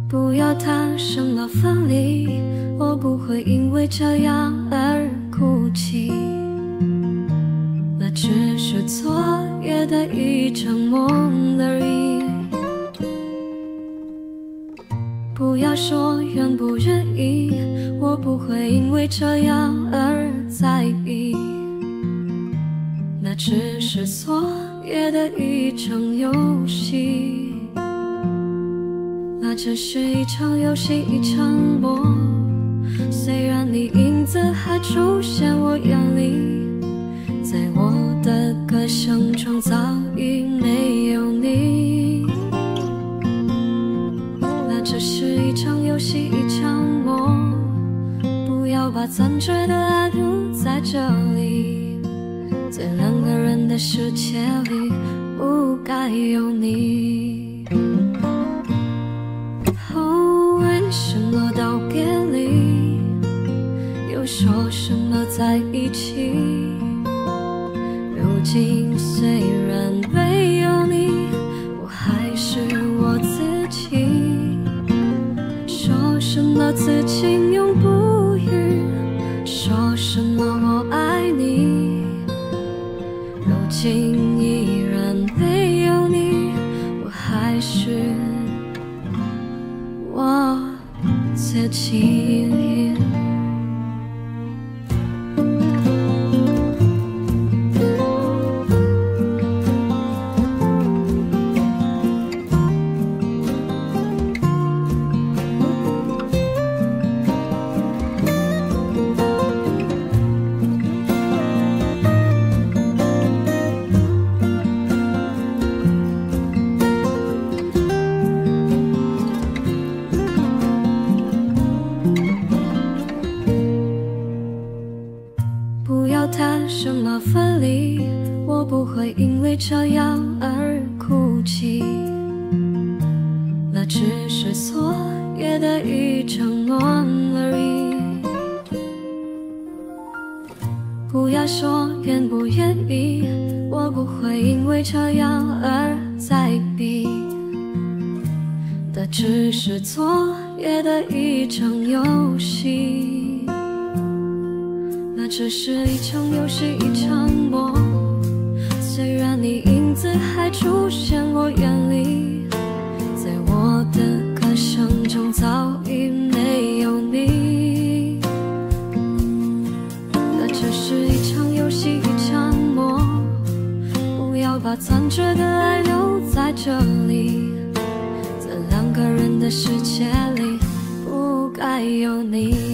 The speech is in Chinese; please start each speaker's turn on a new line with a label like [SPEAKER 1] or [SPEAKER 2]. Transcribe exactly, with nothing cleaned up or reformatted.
[SPEAKER 1] 不要谈什么分离，我不会因为这样而哭泣。那只是昨夜的一场梦而已。不要说愿不愿意，我不会因为这样而在意。那只是昨夜的一场游戏，那只是一场游戏，一场梦。虽然你影子还出现我眼里，在我的歌声中早已没有你。那只是一场游戏，一场梦。不要把残缺的爱留在这里，在两个人的世界里不该有你。哦，为什么道别离，又说什么在一起？如今虽然没有你，我还是我自己。说什么此情永不渝，说什么我爱你，如今依然没有你，我还是我自己。谈什么分离，我不会因为这样而哭泣。那只是昨夜的一场梦而已。不要说愿不愿意，我不会因为这样而在意。那只是昨夜的一场游戏。那只是一场游戏，一场梦。虽然你影子还出现我眼里，在我的歌声中早已没有你。那只是一场游戏，一场梦。不要把残缺的爱留在这里，在两个人的世界里不该有你。